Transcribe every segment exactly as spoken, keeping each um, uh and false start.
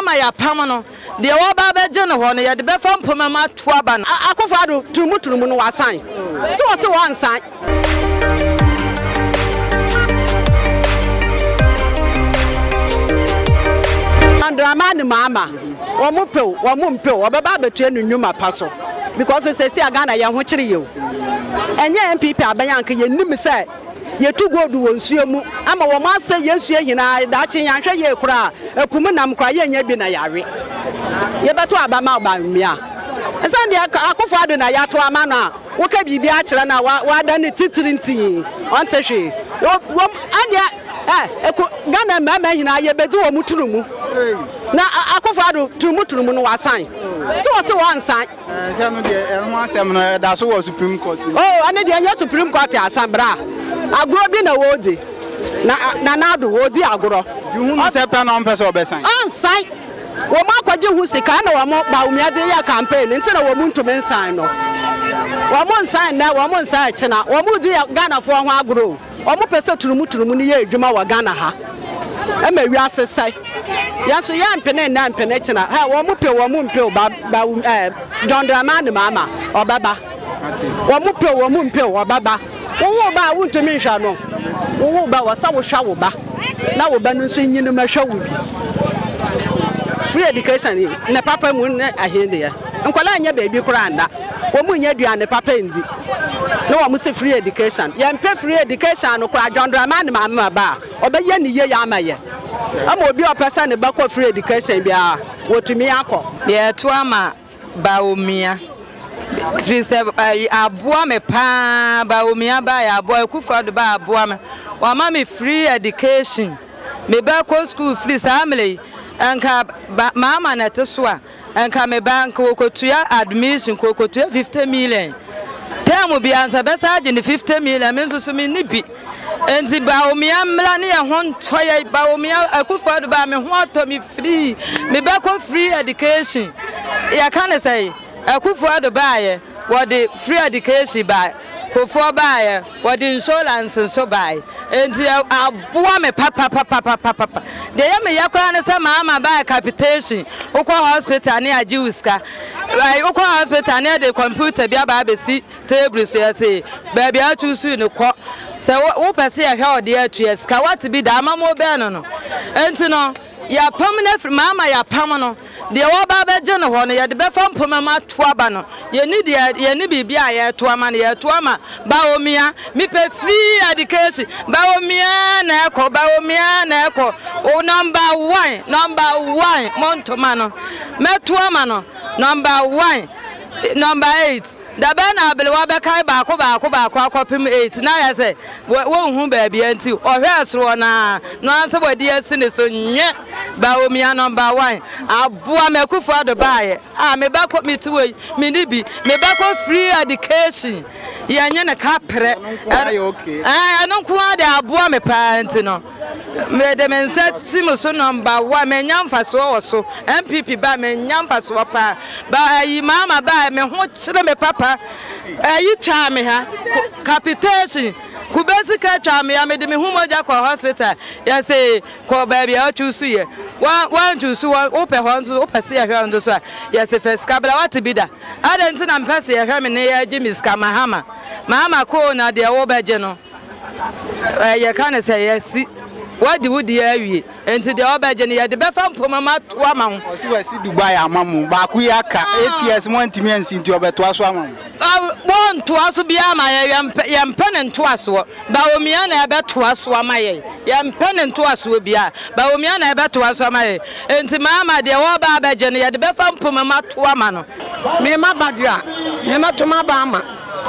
Mahama ya pamano, the Oba General, the Befam Pumama Twaban. Akufado Trumutrumuu no wasan. So what's one sign? And Ramani Mama, or Mupo, or Mumpo, or Baba between Numa Paso. Because it's a Ghana, young which you. And young people are Bayanka, you knew me say. You too go to one sumu. I'm a woman say yes, you know, that's in Yansha ye cry. A Pumanam crying yet been a yari. You better about Bawumia. And Sunday Akufado na Yato Amana. What can be actually now? Why done it titling tea? Answer she. And yet, eh, Ghana Mamma in a Yebedu Mutrumu. Now Akufado Trumutrumuu no wasan. So what's one sign? That's what Supreme Court. Oh, I need your Supreme Court as Sambra. I grew up in a woody. Now, do woody agro. You won't say pen on person or besan. On sight. Well, Mark, you who say, I know I'm not Bawumia campaign instead of a moon to men sign. One more sign now, one more sign, China, one more dear Ghana for one agro. One more person to Trumutrumuu, Juma Ghana. I may we ask say. Yes, you am penny and penetana. How one more pill, one moon pill, Bawumia, John Dramani Mama or Baba. One more pill, one moon pill or Baba. Who ba want to mention no? Who ba was our shower ba? Now we're banning singing in the show. Free education in the papa moon I hear there. And Colania baby granda. Woman yet and the papa in the no one must say free education. Yan pay free education or cry John Dramani Mama ba or by Yenny Yamaya. I'm will be a person about free education. Be what to me, uncle. Yeah, Tuama Bawumia. Abua me pa Bawumia ba ya boy Kufado ba abua me wa mama free education me ba ko school free family anka mama na teswa anka me bank ko kotua admission ko kotua fifty million term bi ansa be sa je fifty million me nso so me nibi enti Bawumia mla ne ho ntoya Bawumia Kufado ba me ho ato me free me ba ko free education ya kan say Akufado buy what the free education buy, Kufo buy what the insurance and so buy, and the Bawumia papa papa papa papa. The Yami Yakana Mama buy capitation, Oko hospital near Juska, like Oko hospital near the computer, Biaba see tables, so I say, baby, I choose you in the court. So, what I see a hell dear cheers, Kawati be the Mamo Bernano, and to know. Ya permanent mama ya permanent. The Oba General, ya the Befam Pumama Twabano. You need ya ni bibia ya Twaman ya Twama. Bawumia, me pay free education. Bawumia neko, Bawumia neko. Oh, number one, number one, Montomano. Metwamano, number one, number eight. The Bena Belwabe Kai Bako Bako Bako Copim eight. Now I say, one who baby and two, or here's one. No answer what dear citizen yet. Bawumia number one. I bought me Kufado buy. I may back up me to a minibi, me back up free education. Yan a capre. I don't quite a boy me parent, no. Me the men said Simuso number one, men young for so so, M P P by men young for swapper. By Mama by me, what me papa. You charm me, ha? Capitation. Kubesi catch me, I made me whom I hospital. Yes, say, call baby, I'll choose you. One, one to sue open horns, open see a hand. Yes, if a scabba, what to be that? I don't think I'm passing a hermit near Jimmy's Mahama. Mama call now the Oba General. You can't say yes. What do you hear? And to the Oba General, the Befam Pumama Twamam. I see Dubai, Mamu, Bakuyaka, eight years, one to me and see to over Twaswam. I want to also be a my young pennant to us. Bawumia never to us, my young pennant to us will be a Bawumia never to us, my and to Mama, the Oba General, the Befam Pumama Twamano. Me, my Badia, me, not to my Bama.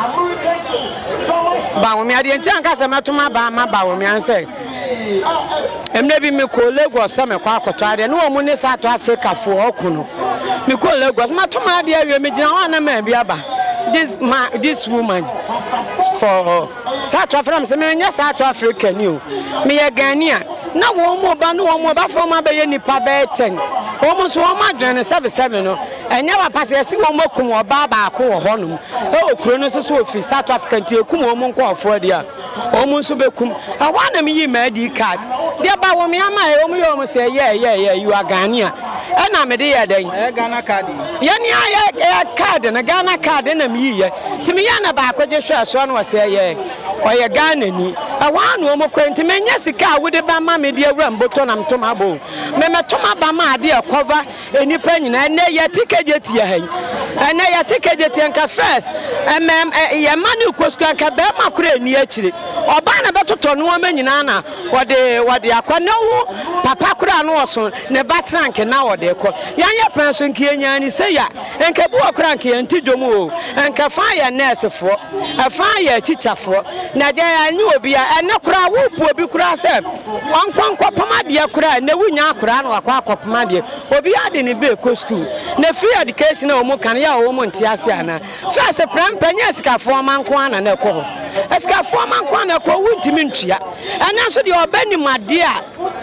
Bawumia, the entire Casama to my Bama, Bawumia say. And maybe me call Lagos some quackotard and no money South Africa for Okuno. Me call Lagos, Matoma, dear, me, Joanna, maybe this this woman for South Africa, South African, you, me a Ghanaian. No one more, but no more, but for my baby, Pabet, almost one hundred seven seven, and never pass a single mokum or Baba or Honum. Oh, Kronos Sophie, South African, to Kumo Monko for dear. Almost become. I want to me medic card. Dear Bawumia, my almost say, yeah, yeah, yeah, you are Ghanaian. na me de ya den e Ghana card ye ni ya card na Ghana card na me yiye timi ya na ba kwaje hwe aso no wase ye oye Ghana ni awanu omo kwenti menya sika wo de ba ma me de awura mboto na mtoma bo me metoma ba ma ade e cover enipa nyina na ye ticket tie han na ye ticket tie nka first em ye manu kosku nka be ma kura ni akire oba na betoto no ma nyina na wode wode akwana wo papa kura no oso ne batrank na wode ko yan ye penso nka enya ni se ya nka bu okura nka ntidom o nka fa ye nurse fo fa ye chichafo na je anyi obi a ene kura wo bu obi kura se onkwankwa pamade kura na wunya kura na wakwa akopamade obi ade ne be ko school na free education o mu kan ya o mu ntiase ana first prampanya sikafo manko ana na ko sikafo manko ana ko wuntimi ntua ana so de obani made a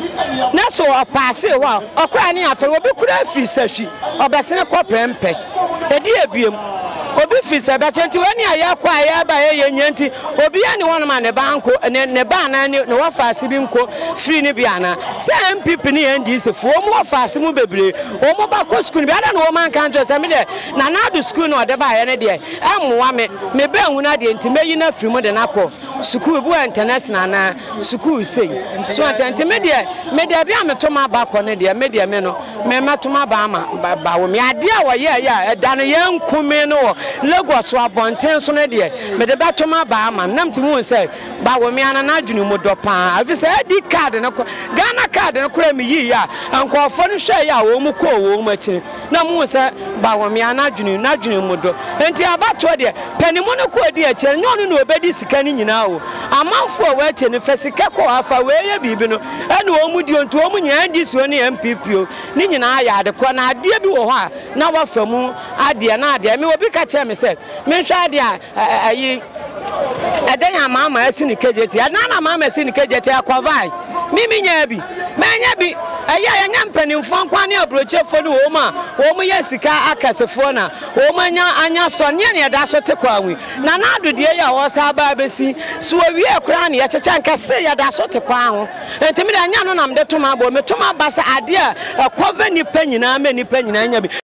na so opase wa okwa ni afa obi kura free sashi obesene ko pempe edi ebiem obi fisa da twenty wani aya kwa aya ba ye nyanti obi ya ni wonu ma ne banko ne ne ba na ne wa faase bi nko free ni bia na se M P P ni N D C fo mu faase mu bebre o mu ba ko school bi ada no man kan jo se me de na na do school no de ba ye ne de emwa me me be hu na de ntime yi na free mu de na ko school bu international na school sei so ntime de me de bia me to ma ba ko ne de me de me no me ma to ma ba ma ba wo me ade a wo ye ya da no ye nkume no Lagos wa bonten so ne de me de batoma ba ama nam ti mu say Bawumia na na adwunu mu do pa afise edi card na Ghana card na kura mi yi ya ankofo no hwe ya wo mu ko wo mu achi na mu say Bawumia na adwunu na adwunu mu do enti abato de panimu no ko edi achi nyo no no obedi sika ni nyina wo amanfo wa achi ne fasika ko afa we ye bibi no ene wo mu di onto wo mu nya ndi so ne M P P o ni nyina ya de ko na ade bi wo ho a na wafa mu ade na ade me obi ka me say me hwa de ayi adanya mama asini kejeti adana mama asini kejeti akwavai mimi nya bi manya bi aya ya nya mpanimfo nkwa ne abrochefo ne wo ma wo mu yesika akasefo na wo manya anya so ne ne da so te kwawi na na adodie ya wo sa ba besi so wie kura ne ya checha nkase ya da so te kwa ho entimi da nya no nam de toma bo me toma ba sa ade a kwava ni pa nyina ma ni pa nyina nya bi